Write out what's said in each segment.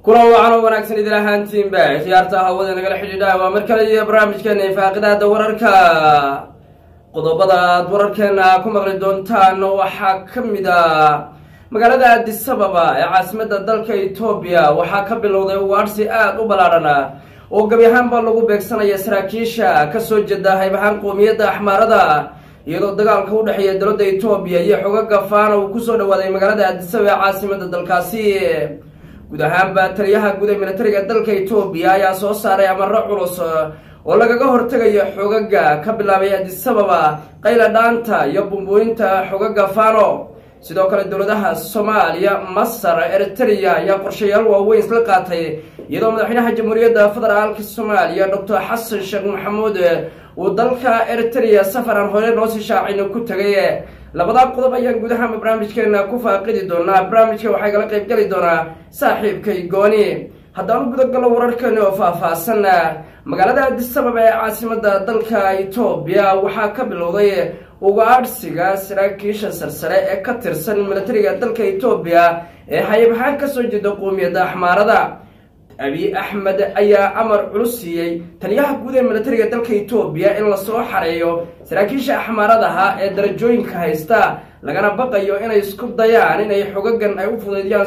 كلوا وعنوا ونكسر إذا هانتين باي خيارتها وذن قال حجدا ومركلي برامج كان فاقدا دورركا قضبضا دورركنا كم غردون تان وحاكم دا مقالة أديس أبابا عاصمة دالك إثيوبيا وحاكم بالوضع وارسي وبلارنا وقبيهان باللغو بيكسانا يسراكيشا كسو جدا هايبهان قومية أحماردا iyadoo dagaalka u dhaxeeya dawladda Itoobiya iyo xogaga Faano uu ku soo dhawaaday magaalada Addis Ababa caasimada dalkaasi guud ahaanba taliyaha guud ee militariga dalka Itoobiya ayaa soo saaray amarro culus oo lagaga hortagayo xogaga ka bilaabay Addis Ababa qayla dhaanta iyo bumbooyinta xogaga Faano sidoo kale dawladaha Soomaaliya Masar Eritrea ayaa qorshayaal waaweyn isla qaatay iyadoo madaxweynaha jamhuuriyadda federaalka Soomaaliya Dr. Xasan Sheekh Maxamuud ودلك إريتريا سفرا هوري نوسي شاعين كتغيه لبدا قضب أيان قدها برامجكينا كوفا قيدي دونا برامجكي وحاقا لقيب قلي دونا صاحب كي قوني هدام قدق قلو وراركينا وفافاسنا مقالة أديس أبابا عاصمة دلك إثيوبيا وحاكا بالوضي وغارسيغا سراكيشا سرسرة كترسن ملتريا دلك إثيوبيا حيبحان كسوجد قومية دا حمارة أبي أحمد أيا أمر علوسيي تليها جودة ملترية دلك إثيوبيا إن لصو حريو سراكيش أحمرها درجوين كهيستا لكن بقى يو إن يسكب ضيان إن يحققن أي وفضيان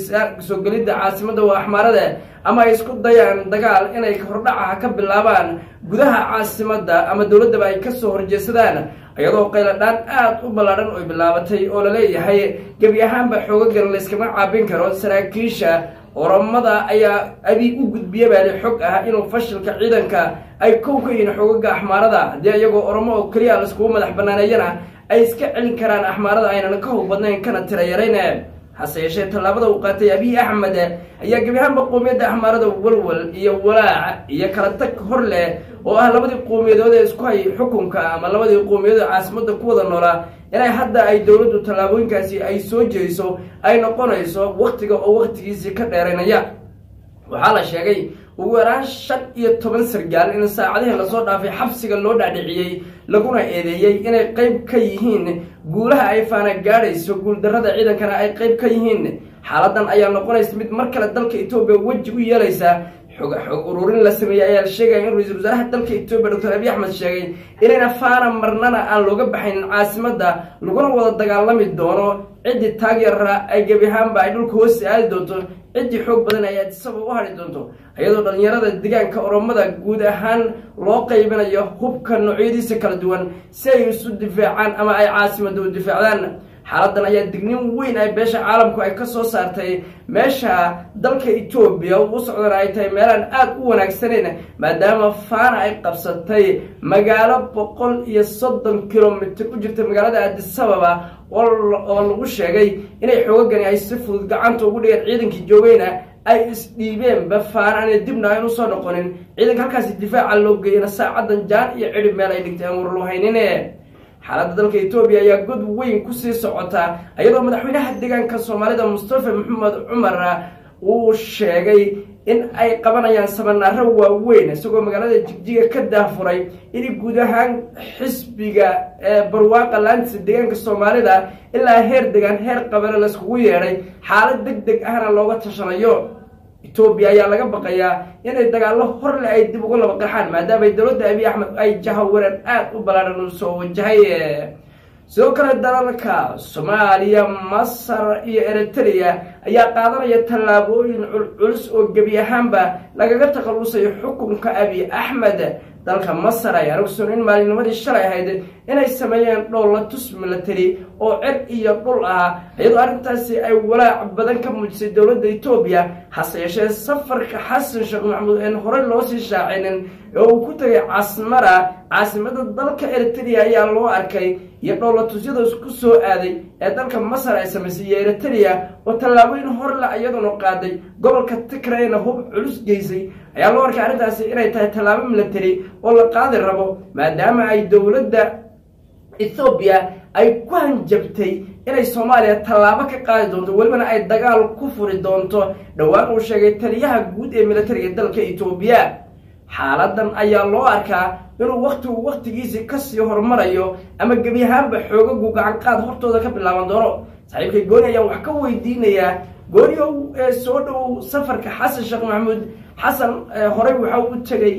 سوقليد عاصمة وأحمرها أما يسكب ضيان دقال إن يكفردعها كب اللابان جودها عاصمة أما دولة بقى يكسو هرجسدان أيضا قيل دان وبلارن وبلابتي أولي هي جبيهان بحققن لسكما عابين كرون سراكيشة ورمضة أيا أبي أوجد بيبال حق إنه فشل كعيدا أي كوكين حقوق أحمرها دي يجو أرمو كريا لسكوم الحبنانينا أي سكعل كران أحمرها أين نكهو بدنا كانت تريرين حسيشة تلابده وقاتي أبي أحمد أيا جبيهم بقومية أحمرها والول يولاع يكرتك هرله وأهل بدي قومية ده سكوي حكم كأما لبدي قومية عاصمة كودا نورا إنay hadda ay dawladdu talaabooyinkaasi ay soo jeeyso ay noqonayso waqtiga oo waqtigiisa ka dheeranaya waxa la sheegay ugu yaraan 15 sargaal in saacadaha la soo dhaafay xabsiga loo dhaadhiciyay laguna eedeeyay inay qayb ka yihiin guulaha ay faana gaarayso guul darrada ciidankana ay qayb ka yihiin xaaladan ayaa noqonaysa mid mar kale dalka Itoobiya waji u yeelaysa xog ururin la sameeyay ayaa sheegay in ra'iisul wasaaraha dalka Itoobiya Dr. Abiy Ahmed sheegay inayna faana marnana aan looga baxayn caasimada laguna wada dagaalami doono cidi taageera ay gabihaanba ay dhulka hoos aadi doonto cidi xoog badan ay sabab u hari doonto ayadoo dhalinyarada deegaanka Oromada guud ahaan loo qaybinayo hubka noocyadiisa kala duwan si ay isu difaacaan ama ay caasimada u difaacdaan xaaladan ayaa dignin weyn ay beesha caalamku ay ka soo saartay meesha dalka Itoobiya uu socdaan ay tahay meelan aad u wanaagsaneen maadaama faana ay qabsatay magaalo 130 kilomitir u jirta magaalada Addis Ababa oo lagu sheegay inay xooggan ay si fudud gacanta ugu dhigeen ciidankii joogayna ay isdhiibeen bafaana ay dibna ay u soo noqonin ciidanka halkaas difaaca loo geeyay saacadan jaan iyo cidhib meel ay dhigteen war loo haynine xaaladda dalka Itoobiya ayaa god weyn ku sii socota ayadoo madaxweynaha deegaanka Soomaalida Mustafa Maxamed Umar uu sheegay in ay qabanayaan sabanaro waaweyn isagoo magaalada Jigjiga ka daafuray in guud ahaan xisbiga barwaaqa laanta deegaanka Soomaalida ilaa heer deegaan heer qabana la isku yeeray xaalad degdeg ahna looga tashanayo Itoobiya ayaa laga baqayaa inay dagaalo hor leh ay dib uga laba qaxaan maadaama dawladda Abiy Ahmed ay jahawaran aad u balaaran soo wajahay sidoo kale dalalka Soomaaliya Masar iyo Eritrea ayaa qaadanaya tallaabooyin culus oo gabi ahaanba lagaga takhalusayo xukunka Abiy Ahmed dalka Masar ay aragsan in maalinnimadii shalay ahayd inay sameeyeen dowlatus military oo cir iyo dhul ah iyadoo arintaasi ay walaac badan ka muujisay dawladda Itoobiya haseeshee safarka Xasan Sheekh Maxamuud ee hore loo sii shaacinin oo uu ku tagay Asmara caasimada dalka Eritrea ayaa loo arkay iyo dowlatusyada isku soo aaday ee dalka Masar ay sameysay Eritrea oo tallaabooyin hor la iyaduna qaaday gobolka Tigrayna hub culus geysay ayaa loo arkay arintaasi inay tahay tallaabo military oo la qaadi rabo maadaama ay dawladda Itoobiya ay ku hanjabtay inay Soomaaliya tallaabo ka qaadi doonto walbana ay dagaal ku furi doonto dhawaan uu sheegay taliyaha guud ee militariga dalka Itoobiya xaaladan ayaa loo arkaa inuu waqtigiisa ka sii hormarayo ama gabi ahaanba xoogagu gacan qaad hortooda ka bilaaban doono صاحبك يقول يا وحكوا يدينا gooryow soo dhow safarka xasan sheekh maxamuud xasan horey waxa uu tagay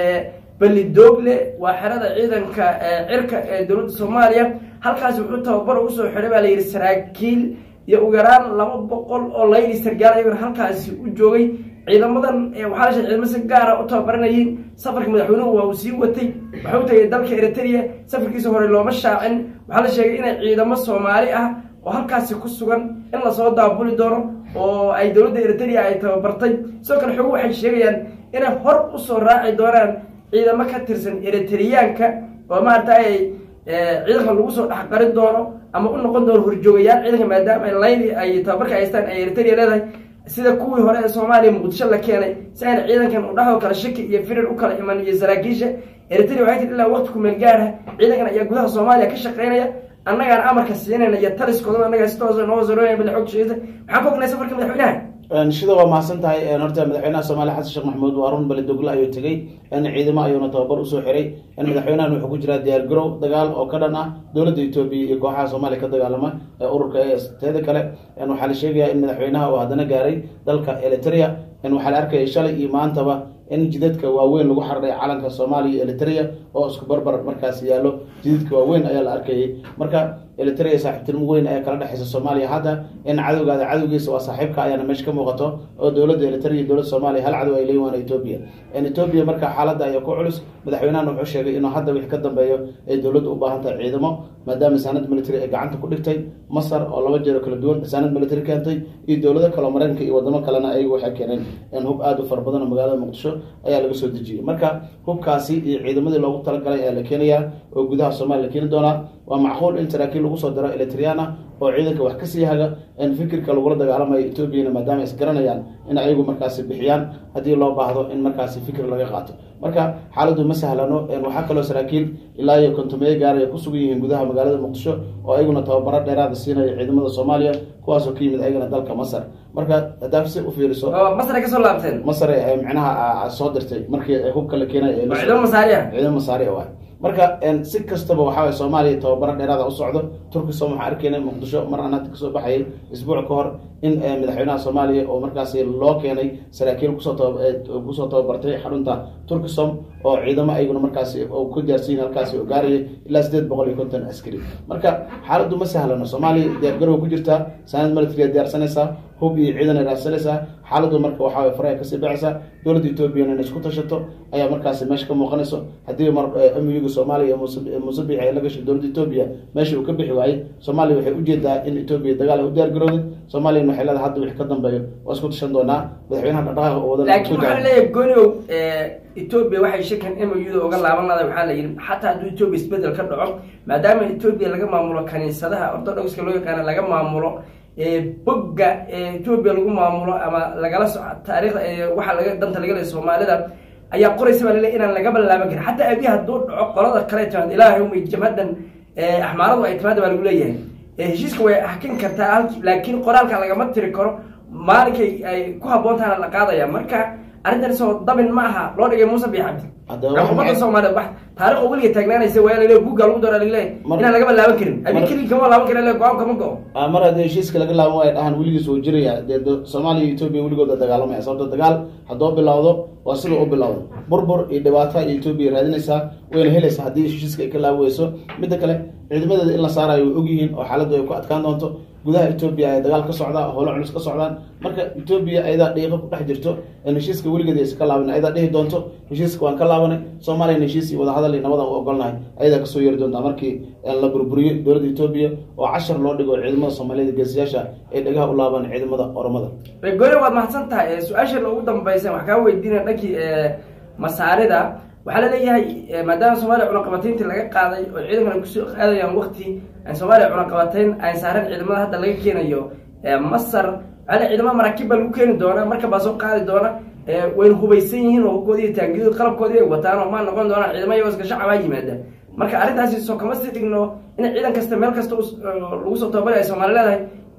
balidoogle waa xerada ciidanka cirka ee dowladda Soomaaliya halkaas wuxuu tababar u soo xiray baa la yiri saraakiil iyo ugu yaraan 200 oo layli sargaal ay halkaas u joogay ciidamadan waxa la sheegay ciidamada gaar ah oo tababaranayeen safarka madaxweynuhu waa uu sii watay wuxuu tagay dalka Eritrea safarkiisa hore looma shaacin waxa la sheegay in ciidamo Soomaali ah oo halkaas ku sugan in la soo daabuli doono oo ay dowladda Eritrea ay tababartay soo kale xoog waxay sheegayaan inay hor u soo raaci doonaan ciidamo ka tirsan Eritreaanka oo maartay ciidanka lagu soo dhaxqarin doono ama u noqon doono horjoogayaal ciidanka maadaama ay layli ay tababarka haystaan ay Eritrea leedahay sida kuwii hore ee Soomaaliya Muqdisho la keenay si ay ciidankan u dhaxo kala shaki iyo firir u kala iman iyo saraakiisha Eritrea waxay tidhi ilaa waqti ku meel gaar ah ciidankan ayaa gudaha Soomaaliya ka shaqeynaya annagaan amarka siinayna iyo taliskooda annaga si toos ah noo zarooyay bil xogshayda maxaa ku ognaay safarka madaxweynaha shida waa mahadsantahay horta madaxweynaha Soomaaliya xasan sheekh maxamuud waa run balidoogle ayuu tagay ciidamo ayuuna tababar u soo xiray madaxweynahan wuxuu ku jiraa diyaar garow dagaal oo ka dhan ah dowladda Itoobiya iyo kooxaha Soomaaliya ka dagaalama ururka teeda kale waxa la sheegayaa in madaxweynaha uu hadana gaaray dalka Eritrea waxa la arkay shalay iyo maantaba in jidadka waaweyn lagu xarray calanka Soomaaliya iyo Eritrea oo isku barbar markaas yaalo jidadka waaweyn ayaa la arkay marka Eritrea saaxiibtinimo weyn ayaa kala dhaxaysa Soomaaliya hadda in cadawgiisa waa saaxiibka ayaana meesha ka muuqato oo dowladda Eritrea iyo dowladda Soomaaliya hal cadow ay leeyaan Itoobiya Itoobiya marka xaaladda ay ku culus madaxweynahan wuxuu sheegay inuu hadda wixii ka dambeeyo ay dowladdu u baahan tahay ciidamo maadaama sanad military ay gacanta ku dhigtay Masar oo laba jeer kala duwan sanad military keentay iyo dowladda kale Mareykanka iyo wadamo kalena ay waxay keeneen in hub aad u far badan oo magaalada Muqdisho ayaa laga soo dejiyay marka hubkaasi iyo ciidamadii loogu talagalay ayaa la keenayaa oo gudaha Soomaaliya la keeni doona waa macquul in saraakiil lagu soo diro Eritreana oo ciidanka wax ka sii haga in fikirka lagu dagaalamayo Itoobiya maadaama is garanayaan in ayagu markaas bixiyaan hadii loo baahdo in markaas fikir laga qaato marka xaaladdu ma sahlano waxa kale oo saraakiil ilaa iyo kontomey gaar ah ku sugan yihiin gudaha magaalada Muqdisho oo ayaguna tababaro dheeraad ah siinaya ciidamada Soomaaliya kuwaas oo ka yimid ayagana dalka Masar marka hadaafsi u fiiriso Masar ka soo laabteen Masar ay macnaha soo dirtay markii hubka la keenay ciidamada Masaariya waa marka si kastaba waxa Soomaaliya tababaro dheeraad ah u socdo Turkiga waxa arkeenay Muqdisho mar aan ka soo baxay isbuuc ka hor in madaxweynaha Soomaaliya oo markaas loo keenay saraakiil ku soo tababartay xarunta Turkisom oo ciidamo ayaguna markaas oo ku jaarsiin halkaas oo gaaray ilaa 850 askari marka xaaladdu ma sahlano Soomaaliya diyaar garow ku jirta sanad military diyaarsanaysa hub iyo ciidan raadsanaysa xaaladdu marka waxa faray ka sii baxaysa dowladda Itoobiya inay isku tashato ayaa markaas meesha ka muuqanayso hadii mar amniga Soomaaliya musabbix ay laga shay dowladda Itoobiya meesha uu ka bixi waayay Soomaaliya waxay u jeedaa in Itoobiya dagaal u diyaar garowday Soomaaliya waxay leedahay hadda wixii ka dambeeyo waa isku tashan doonaa madaxweynaha dhaqaalaha oo wada laakiin waxa leeyahay gooniyow Itoobiya waxay sheekan MOU uga laabanada waxa la yiri xataa haddii Itoobiya isbedel ka dhaco maadaama Itoobiya laga maamulo kaniisadaha ortodokska loo yaqaan laga maamulo bogga Itoobiya lagu maamulo ama lagala socdo taariikhda waxa laga danta laga leeyahay Soomaalida ayaa qoraysa baa leeyahay inaan laga balaaban karin xataa abiyaha hadduu dhaco qolada kale tan Ilaahay uu jamaadan axmaaradu ay timaado baa lagu leeyahay heshiiska way hakin kartaa laakiin qoraalka laga ma tiri karo maalinkay ay ku haboontaana la qaadaya marka arrintan soo dabin ma aha loo dhigay Muuse Biixi ummadda Soomaaliyeed wax taariikh oo weligeed taagnaanaysa waa leeyahay buugga lagu dooraa leeyahay inaan laga balaaban karin abi kaliya kama laaban karin leeyahay go'aan kama go'o mar haddii heshiiska laga laaban waayo dhahan weligiis oo jiraya Soomaaliya iyo Itoobiya weligood dagaalamaya sababta dagaal haddoo bilowdo waa sida uu bilowdo burbur iyo dhibaato ay Itoobiya raadinaysa wayna helaysaa haddii heshiiska ay ka laawayso mid kale ciidamadeeda in la saarayo og yihiin oo xaaladdu ay ku adkaan doonto gudaha Itoobiya ay dagaal ka socda howlo culus ka socdaan marka Itoobiya ayda dhiiqo ku dhex jirto in heshiiska weligeed ay iska laaban ayda dhihi doonto heshiiska waan ka laabanay Soomaaliya heshiis iyo wada hadal nabad oo ogolnahay ayda ka soo yeeri doonta markii la burburiyo dowladda Itoobiya oo 10 loo dhigo ciidamada Soomaaliyeed geesiyaasha ay dhagaha u laaban ciidamada Oromada gooni waad mahadsantahay su'aasha ugu dambaysan wax ka weydiinay dhankii Masaarida waxa la leeyahay maadaama Soomaaliya cunaqabataynta laga qaaday oo ciidanka ku soo qaadayaan waqti aan Soomaaliya cunaqabatayn ay saaran ciidamada hadda laga keenayo Masar ala ciidamada Maraakiib lagu keeni doona marka baa soo qaadi doona way hubaysan yihiin oo koodii taangiyo qalabkoodii ay wataan oo ma noqon doona ciidamada iska shacab ay yimaadaan marka arrintaasi soo kama sii dhigno in ciidan kasta meel kasta lagu soo tababaray Soomaaliyeed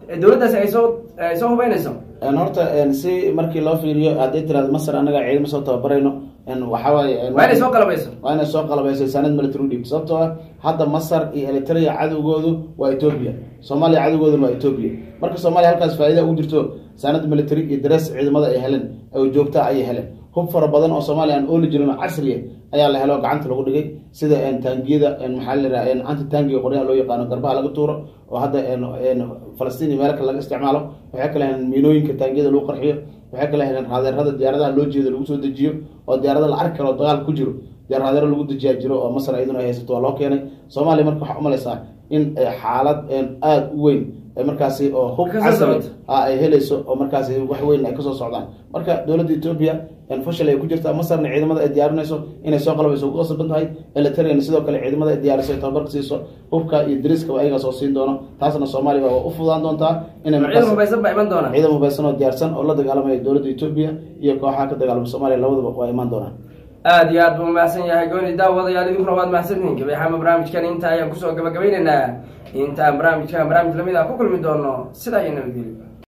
dowladdaasi ay soo hubeynayso horta si markii loo fiiriyo hadday tiraahdo Masar anaga ciidamo soo tababarayno waxa waaye waa inay soo qalabayso sanad military dhiib sababtoo ah hadda Masar iyo Eritrea cadowgoodu waa Ethiopia Soomaaliya cadowgoodu waa Ethiopia marka Soomaaliya halkaas faa'iido ugu jirto sanad military iyo dress ciidamada ay heleen oo joogta ay heleen hub fara badan oo Soomaaliya aan ooli jirin casri ayaa la helo gacanta lagu dhigay sida taangiyada maxaa la yiraahdaa anti taangiga qoryaha loo yaqaan garbaha laga tuuro oo hadda Falastiin meel kale laga isticmaalo waxa kale miinooyinka taangiyada loo qarxiyo waxa kale raadeerada diyaaradaha loo jeedo lagu soo dejiyo oo diyaarada la arki karo dagaal ku jiro diyaarada lagu dejiyaa jiro oo Masar ayaduna ay haysato loo keenay Soomaaliya marka waxa u malaysaa in xaalad aad u weyn markaasi oo hub casri ay helayso oo markaasi wax weyn ay ka soo socdaan marka dawladda Ethiopia fashil ay ku jirtaa Masarna ciidamada ay diyaarinayso inay soo qalabayso ugu qasban tahay Eritrea sidoo kale ciidamada ay diyaarisay tababarka siiso hubka iyo diriska ayaga soo siin doono taasna Soomaaliya waa u fududaan doontaa inay ciidamo baysan baa iman doona ciidamo baysan oo diyaarsan oo la dagaalamaya dawladda Ethiopia iyo kooxaha ka dagaalama Soomaaliya labadaba waa iman doonaan aad iyo aad buu mahadsan yahay gooni daawadayaal idinkuna waad mahadsantihiin gabayxama barnaamijkan inta ayaan kusoo gabagabaynaynaa intaan barnaamij lamid ah ku kulmi doono sidaa iyo nabadgelyo